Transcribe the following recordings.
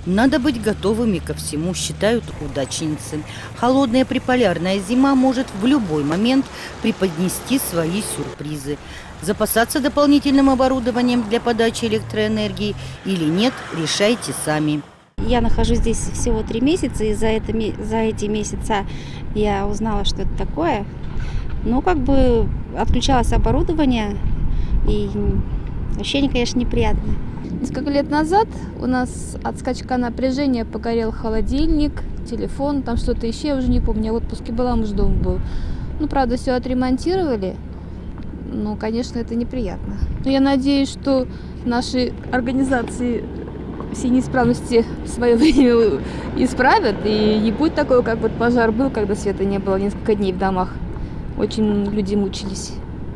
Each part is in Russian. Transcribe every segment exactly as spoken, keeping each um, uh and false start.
Надо быть готовыми ко всему, считают удачницы. Холодная приполярная зима может в любой момент преподнести свои сюрпризы. Запасаться дополнительным оборудованием для подачи электроэнергии или нет, решайте сами. Я нахожусь здесь всего три месяца, и за, это, за эти месяца я узнала, что это такое. Ну, как бы отключалось оборудование, и ощущение, конечно, неприятное. Несколько лет назад у нас от скачка напряжения погорел холодильник, телефон, там что-то еще, я уже не помню, я в отпуске была, муж дома был. Ну, правда, все отремонтировали, но, конечно, это неприятно. Но я надеюсь, что наши организации все неисправности в свое время исправят, и не будет такого, как вот пожар был, когда света не было несколько дней в домах. Очень люди мучились.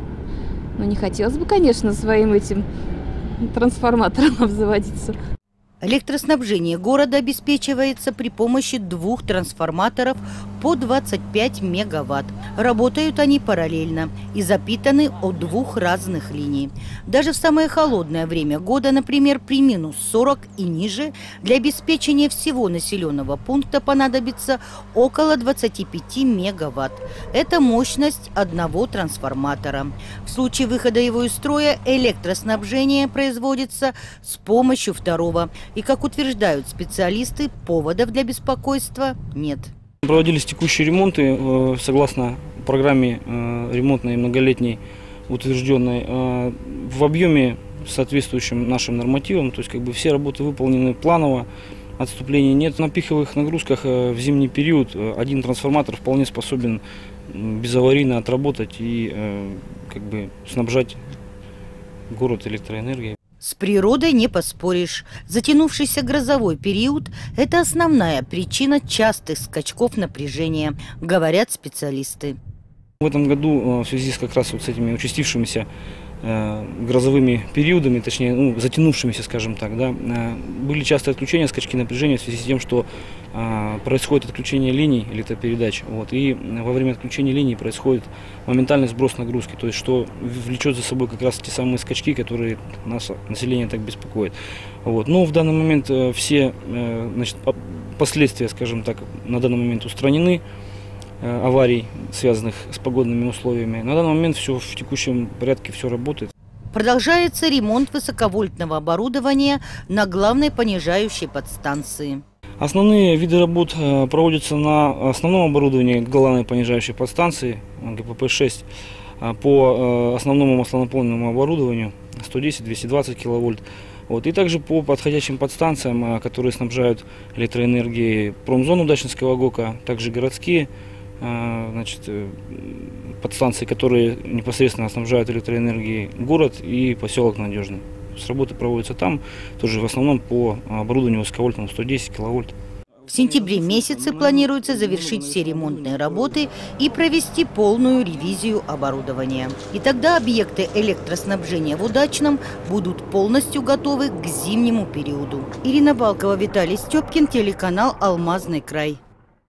Но не хотелось бы, конечно, своим этим трансформатором обзаводиться. Электроснабжение города обеспечивается при помощи двух трансформаторов по двадцать пять мегаватт. Работают они параллельно и запитаны от двух разных линий. Даже в самое холодное время года, например, при минус сорок и ниже, для обеспечения всего населенного пункта понадобится около двадцати пяти мегаватт. Это мощность одного трансформатора. В случае выхода его из строя электроснабжение производится с помощью второго. И, как утверждают специалисты, поводов для беспокойства нет. Проводились текущие ремонты согласно программе ремонтной многолетней утвержденной в объеме, соответствующим нашим нормативам. То есть как бы все работы выполнены планово, отступлений нет. На пиковых нагрузках в зимний период один трансформатор вполне способен безаварийно отработать и как бы снабжать город электроэнергией. С природой не поспоришь. Затянувшийся грозовой период – это основная причина частых скачков напряжения, говорят специалисты. В этом году в связи с как раз вот с этими участившимися э, грозовыми периодами, точнее, ну, затянувшимися, скажем так, да, э, были частые отключения, скачки напряжения в связи с тем, что э, происходит отключение линий электропередач, вот, и во время отключения линий происходит моментальный сброс нагрузки, то есть что влечет за собой как раз те самые скачки, которые нас, население так беспокоит. Вот. Но в данный момент э, все э, значит, последствия, скажем так, на данный момент устранены. Аварий, связанных с погодными условиями. На данный момент все в текущем порядке, все работает. Продолжается ремонт высоковольтного оборудования на главной понижающей подстанции. Основные виды работ проводятся на основном оборудовании главной понижающей подстанции гэ пэ пэ шесть по основному маслонаполненному оборудованию сто десять — двести двадцать киловольт. Вот, и также по подходящим подстанциям, которые снабжают электроэнергией промзону Дачинского ГОКа, также городские значит, подстанции, которые непосредственно снабжают электроэнергией город и поселок Надежный. Работы проводятся там, тоже в основном по оборудованию высоковольтному сто десять киловольт. В сентябре месяце планируется завершить все ремонтные работы и провести полную ревизию оборудования. И тогда объекты электроснабжения в Удачном будут полностью готовы к зимнему периоду. Ирина Балкова, Виталий Степкин, телеканал «Алмазный край».